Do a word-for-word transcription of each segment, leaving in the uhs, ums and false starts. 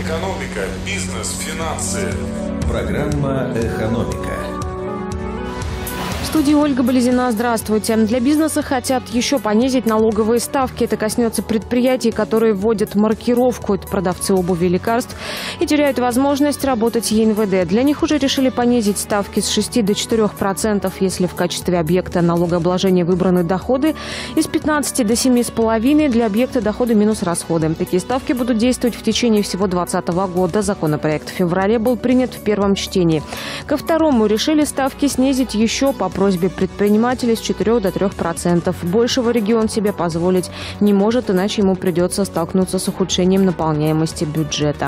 Экономика, бизнес, финансы. Программа «Экономика». В студии Ольга Болезина. Здравствуйте. Для бизнеса хотят еще понизить налоговые ставки. Это коснется предприятий, которые вводят маркировку. Это продавцы обуви и лекарств. И теряют возможность работать ЕНВД. Для них уже решили понизить ставки с шести до четырёх процентов, если в качестве объекта налогообложения выбраны доходы, и с пятнадцати до семи с половиной для объекта доходы минус расходы. Такие ставки будут действовать в течение всего двадцатого года. Законопроект в феврале был принят в первом чтении. Ко второму решили ставки снизить еще по просьбе предпринимателей с четырёх до трёх процентов. Большего регион себе позволить не может, иначе ему придется столкнуться с ухудшением наполняемости бюджета.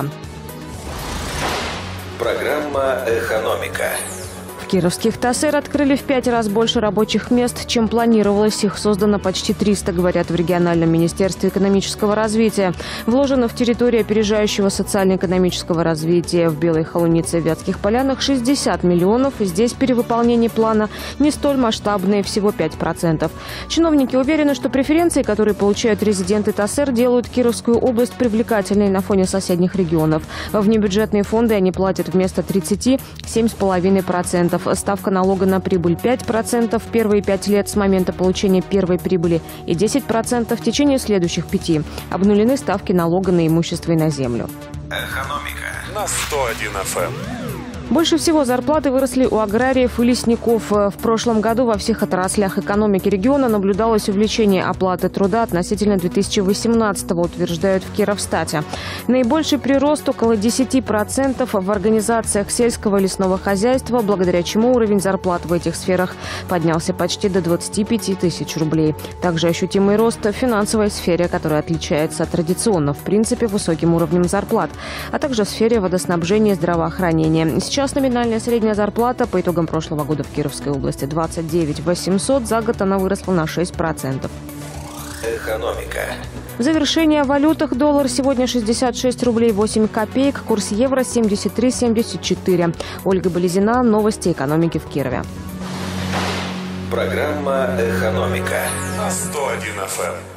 Программа «Экономика». В кировских ТАСЭР открыли в пять раз больше рабочих мест, чем планировалось. Их создано почти триста, говорят в региональном министерстве экономического развития. Вложено в территорию опережающего социально-экономического развития. В Белой Холунице и Вятских Полянах шестьдесят миллионов. Здесь перевыполнение плана не столь масштабное, всего пять процентов. Чиновники уверены, что преференции, которые получают резиденты ТАСЭР, делают Кировскую область привлекательной на фоне соседних регионов. Во внебюджетные фонды они платят вместо тридцати – семь с половиной процентов. Ставка налога на прибыль пять процентов в первые пять лет с момента получения первой прибыли и десять процентов в течение следующих пяти. Обнулены ставки налога на имущество и на землю. Экономика на сто один эф эм. Больше всего зарплаты выросли у аграриев и лесников. В прошлом году во всех отраслях экономики региона наблюдалось увеличение оплаты труда относительно две тысячи восемнадцатого, утверждают в Кировстате. Наибольший прирост, около десяти процентов, в организациях сельского и лесного хозяйства, благодаря чему уровень зарплат в этих сферах поднялся почти до двадцати пяти тысяч рублей. Также ощутимый рост в финансовой сфере, которая отличается традиционно, в принципе, высоким уровнем зарплат, а также в сфере водоснабжения и здравоохранения. Сейчас номинальная средняя зарплата по итогам прошлого года в Кировской области двадцать девять тысяч восемьсот. За год она выросла на шесть процентов. «Экономика». В завершение о валютах: доллар сегодня шестьдесят шесть рублей восемь копеек, курс евро семьдесят три семьдесят четыре. Ольга Болезина. Новости экономики в Кирове. Программа «Экономика» на сто один эф эм.